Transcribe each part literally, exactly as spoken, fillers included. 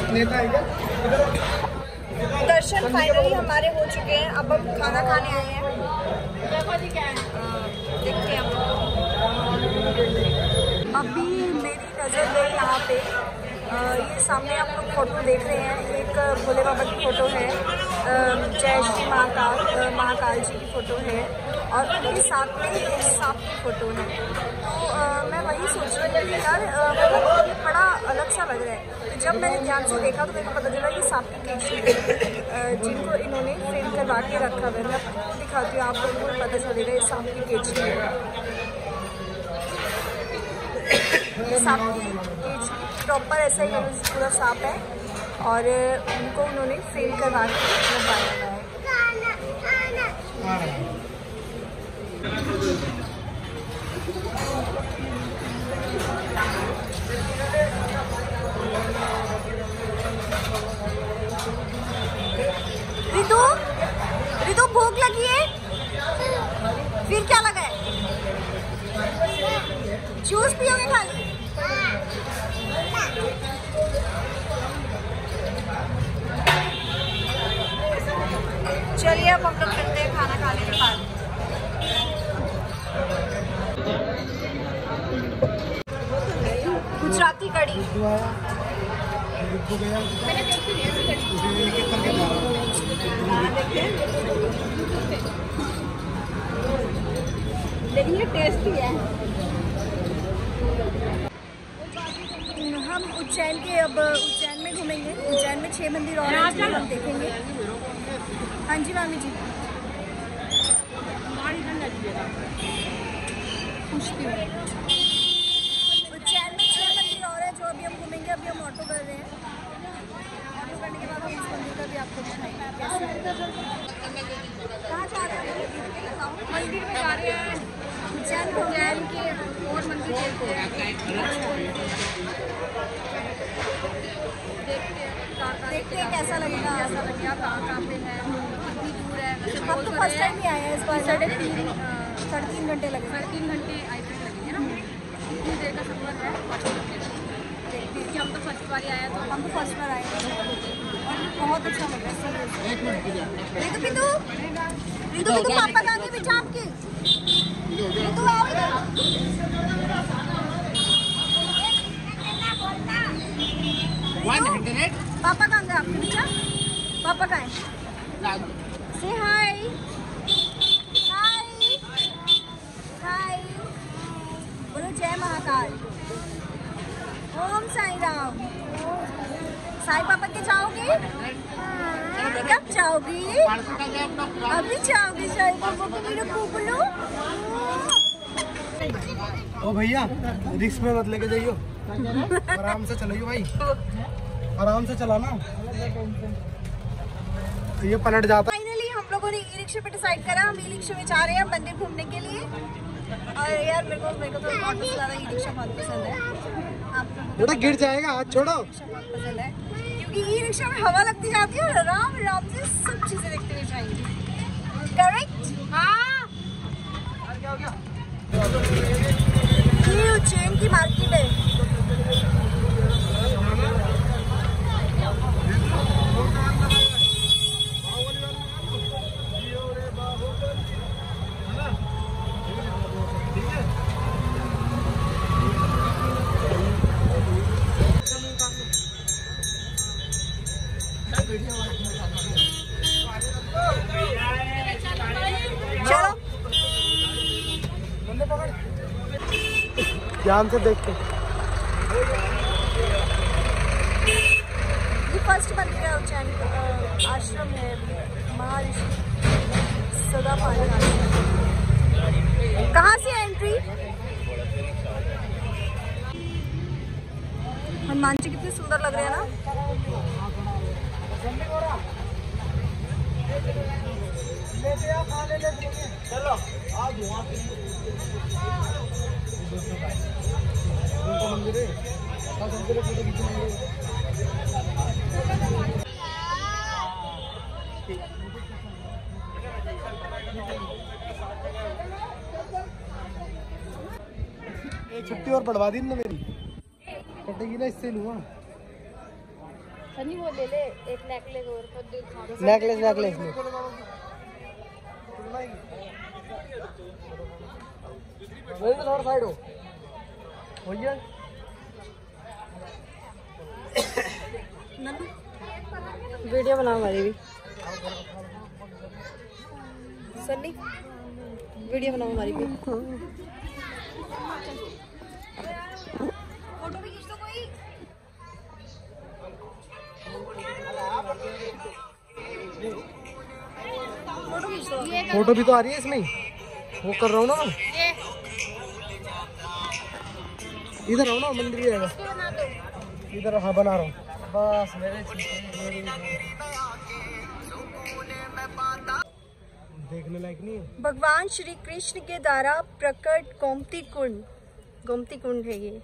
दर्शन finally हमारे हो चुके हैं। अब हम खाना खाने आए हैं। देखते हैं अभी मेरी नज़र गई यहाँ पे, ये सामने आप लोग फोटो देख रहे हैं, एक भोले बाबा की फ़ोटो है, जय श्री महाकाल महाकाल जी की फ़ोटो है और उनके साथ में एक सांप की फ़ोटो है। तो आ, मैं वही सोच रही थी यार, मतलब ये बड़ा अलग सा लग रहा है। तो जब मैंने ध्यान से देखा तो मेरे को पता चला कि सांप की केची है जिनको इन्होंने फ्रेम करवा के रखा हुआ है। मैं आपको दिखाती हूँ, आप लोगों को पता चलेगा ये सांप की केची है। ये सांप की केची प्रॉपर ऐसा ही पूरा सांप है और उनको उन्होंने फ्रेम करवा के लगाया हुआ है। रितु रितु भूख लगी है? फिर क्या लगा है? जूस पियोगे खाली? चलिए अब हम लोग करते हैं खाना खाने के बाद। गुजराती कड़ी लेकिन ये टेस्टी है। हम उज्जैन के अब उज्जैन में घूमेंगे। उज्जैन में छह मंदिर और हैं जिन्हें हम देखेंगे। हाँ जी मामी जी, पूछती हूँ। उज्जैन में छह मंदिर और है जो अभी हम घूमेंगे। अभी हम ऑटो कर रहे हैं। ऑटो करने के बाद हम उस मंदिर का भी आपको दिखाएंगे कैसे। कहाँ जा रहे हैं? मंदिर में जा रहे हैं। उज्जैन उज्जैन के और मंदिर देखते हैं। देखते हैं कैसा लगेगा। कैसा लगेगा, कहाँ कहाँ पे है, कितनी दूर है। हम तो फर्स्ट टाइम ही आए हैं इस बार। साढ़े तीन साढ़े तीन घंटे लगे। साढ़े तीन घंटे आई थिंक लगेंगे ना। इतनी देर का सफर है। देखते हैं कि हम तो फर्स्ट बार आए हैं, तो हम तो फर्स्ट बार आए हैं। बहुत अच्छा लग रहा है। रितु पितु रितु पितु पापा कहाँ गए बेटा आपके? रितु आओ इधर। पापा कहाँ गए आपके बेटा? पापा कहाँ है? से हाय हाय हाय बोलो जय महाकाल, ओम साई राम। साई पापा के जाओगे? कब जाओगी? अभी जाओगी साई पापा के मेरे कुबलू? ओ भैया रिस्क में मत लेके जाइयो, आराम से चलाइयो भाई, आराम से चलाना, ये पलट जाता। फाइनली हम लोगों ने ई रिक्शा पे डिसाइड करा। हम ई रिक्शा में जा रहे हैं मंदिर घूमने के लिए। और यार मेरे को मेरे को तो ऑटो से ज़्यादा ई रिक्शा बहुत पसंद है। आपको बेटा गिर जाएगा, हाथ छोड़ो। बहुत पसंद है क्योंकि ई रिक्शा में हवा लगती जाती है और आराम आराम से सब चीज़ें देखते हुए जाएंगे। करेक्ट? हाँ। ये उज्जैन की मार्केट है। ध्यान से देखते। ये फर्स्ट मंदिर है उज्जैन, आश्रम है महर्षि सदा पालन आश्रम। कहाँ से है एंट्री? हनुमान जी कितने सुंदर लग रहे हैं ना। चलो मंदिर है, फोटो खींचेंगे। छुट्टी और बढ़वा दी ना मेरी, कटेगी ना इससे लूँगा। सनी वो ले ले एक नेकलेस और नेकलेस नेकलेस में थोड़ा साइड हो भैया। वीडियो बनाओ हमारी भी सनी, वीडियो बनाओ हमारी भी। फोटो भी खींच दो कोई। फोटो खींच दो। फोटो भी तो आ रही है इसमें, वो कर रहा हूँ ना मैं। इधर आओ ना, मंदिर भी आएगा इधर। हाँ बना रहा हूँ बस मेरे देखने लायक नहीं है। भगवान श्री कृष्ण के द्वारा प्रकट गोमती कुंड, गोमती कुंड है ये।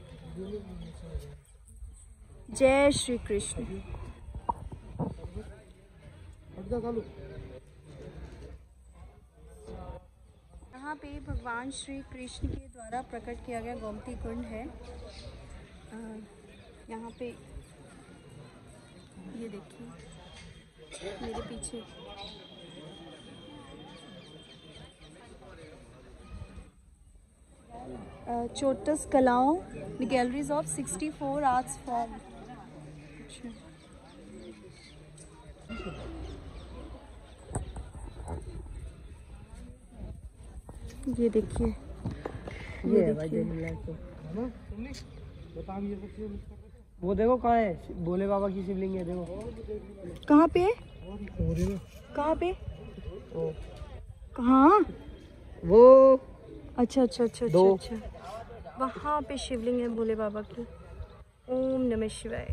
जय श्री कृष्ण। यहाँ पे भगवान श्री कृष्ण के द्वारा प्रकट किया गया गोमती कुंड है। यहाँ पे ये देखिए मेरे पीछे चोटस कलाओं the galleries of sixty four arts form. ये देखिए ये देखिए वो देखो कहाँ है भोले बाबा की शिवलिंग है। देखो कहाँ पे कहाँ पे कहाँ वो अच्छा अच्छा अच्छा अच्छा अच्छा वहाँ पे शिवलिंग है भोले बाबा की। ओम नमः शिवाय।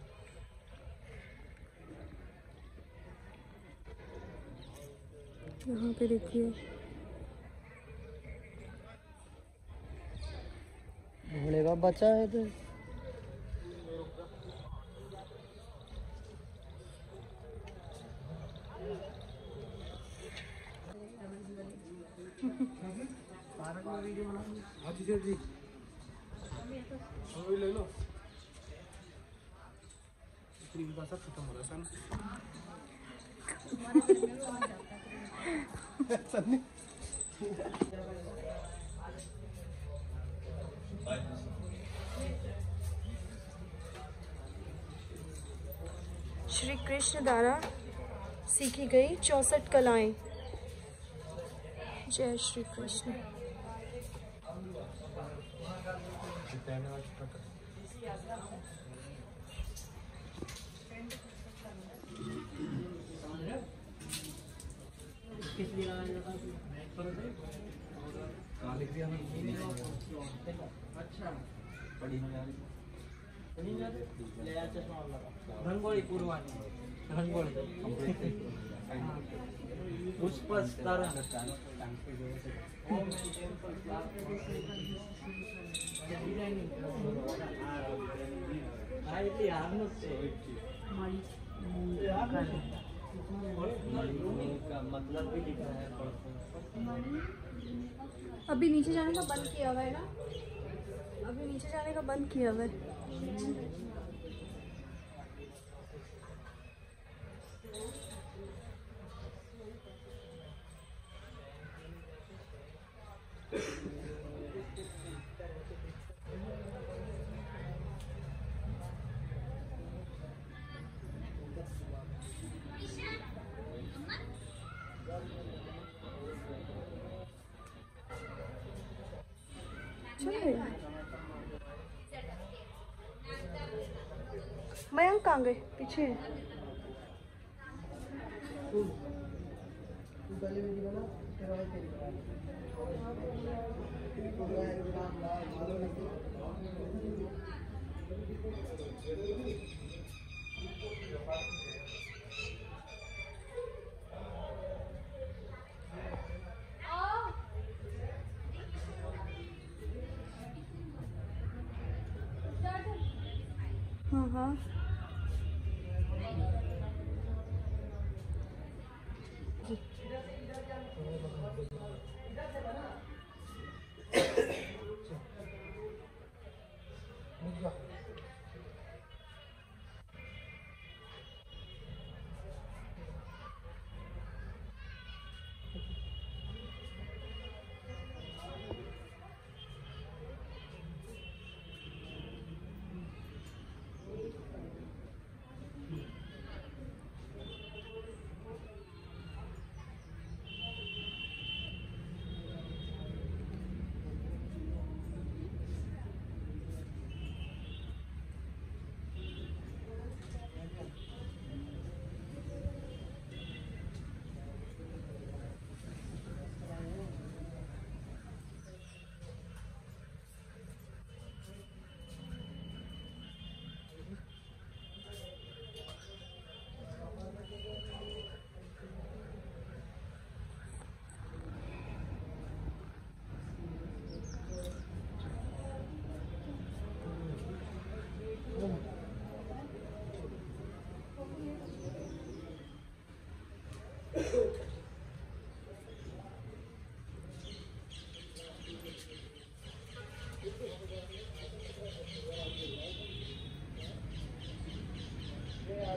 यहाँ पे देखिए भोले बाबा बचा है तो ले लो। खत्म हो रहा है श्री कृष्ण द्वारा सीखी गई चौसठ कलाएं। जय श्री कृष्ण। रंगोली पूर्वानी रंगोली पुष्पस्तारण मतलब भी लिखा है। अभी नीचे जाने का बंद किया हुआ है ना, अभी नीचे जाने का बंद किया हुआ है। मयंक कहाँ गए? पीछे हाँ हाँ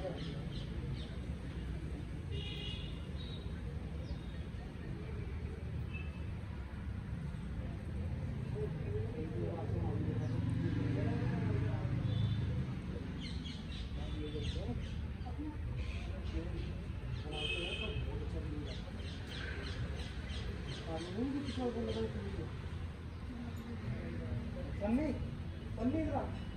सन्नी सन्नी